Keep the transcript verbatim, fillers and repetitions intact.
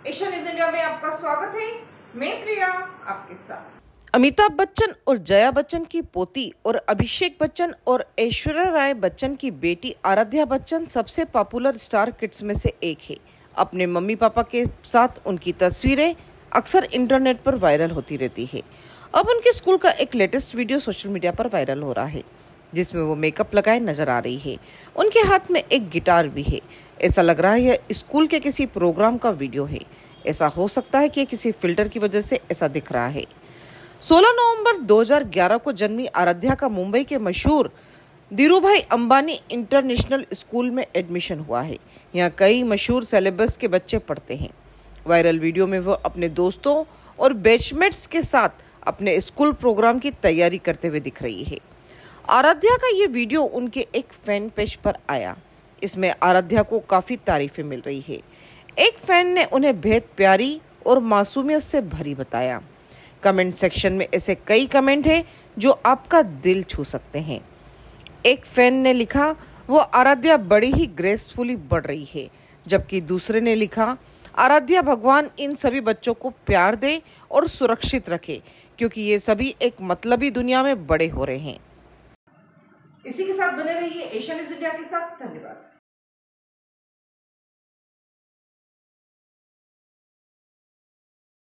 Asia news India में आपका स्वागत है। मैं प्रिया आपके साथ। अमिताभ बच्चन और जया बच्चन की पोती और अभिषेक बच्चन और ऐश्वर्या राय बच्चन की बेटी आराध्या बच्चन सबसे पॉपुलर स्टार किड्स में से एक है। अपने मम्मी पापा के साथ उनकी तस्वीरें अक्सर इंटरनेट पर वायरल होती रहती है। अब उनके स्कूल का एक लेटेस्ट वीडियो सोशल मीडिया पर वायरल हो रहा है, जिसमें वो मेकअप लगाए नजर आ रही है। उनके हाथ में एक गिटार भी है। ऐसा लग रहा है यह स्कूल के किसी प्रोग्राम का वीडियो है। ऐसा हो सकता है कि किसी फिल्टर की वजह से ऐसा दिख रहा है। सोलह नवंबर दो हज़ार ग्यारह को जन्मी आराध्या का मुंबई के मशहूर धीरूभाई अंबानी इंटरनेशनल स्कूल में एडमिशन हुआ है। यहाँ कई मशहूर सेलेब्स के बच्चे पढ़ते हैं। वायरल वीडियो में वो अपने दोस्तों और बैचमेट्स के साथ अपने स्कूल प्रोग्राम की तैयारी करते हुए दिख रही है। आराध्या का ये वीडियो उनके एक फैन पेज पर आया। इसमें आराध्या को काफी तारीफें मिल रही है। एक फैन ने उन्हें बेहद प्यारी और मासूमियत से भरी बताया। कमेंट सेक्शन में ऐसे कई कमेंट हैं जो आपका दिल छू सकते हैं। एक फैन ने लिखा, वो आराध्या बड़ी ही ग्रेसफुली बढ़ रही है, जबकि दूसरे ने लिखा, आराध्या भगवान इन सभी बच्चों को प्यार दे और सुरक्षित रखे, क्योंकि ये सभी एक मतलबी दुनिया में बड़े हो रहे हैं। इसी के साथ बने रहिए एशिया न्यूज इंडिया के साथ। धन्यवाद।